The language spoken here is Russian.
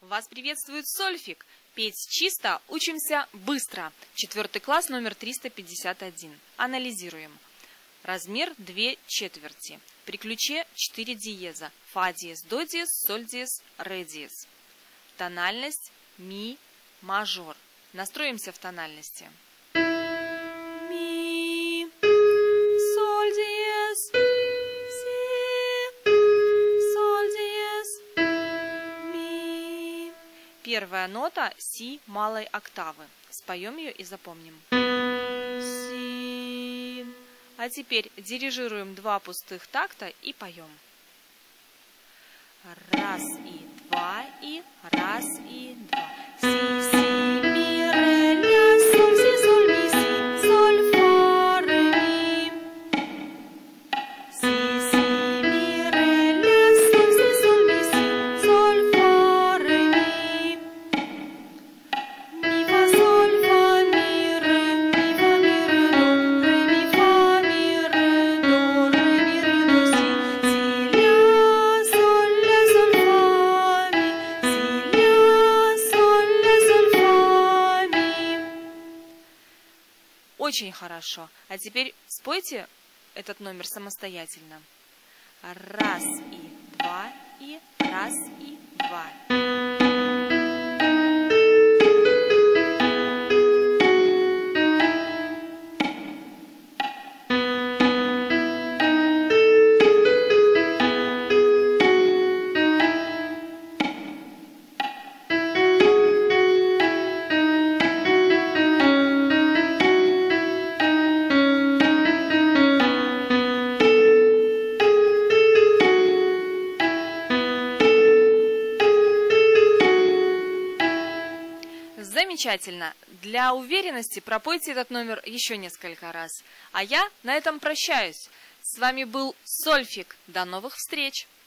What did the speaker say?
Вас приветствует Сольфик. Петь чисто, учимся быстро. 4 класс, номер 351. Анализируем. Размер 2/4. При ключе 4 диеза. Фа диез, до диез, соль диез, ре диез. Тональность ми мажор. Настроимся в тональности. Ми, соль диез, си, соль диез, ми. Первая нота си малой октавы. Споем ее и запомним. Си. А теперь дирижируем 2 пустых такта и поем. Раз и два, и раз и два. Си, си, ми, ре, ля, соль, си, соль, ми, си, соль, фа, ре, ми. Си, си, ми, ре, ля, соль, си, соль, ми, си, соль, фа, ре, ми. Ми, фа, соль, фа, ми, ре, до, ре, ми, фа, ми, ре, до, си, си, ля, соль, фа, ми, си, ля, соль, фа, ми. Очень хорошо. А теперь спойте этот номер самостоятельно. Раз и два, и раз и два. Замечательно. Для уверенности пропойте этот номер еще несколько раз. А я на этом прощаюсь. С вами был Сольфик. До новых встреч!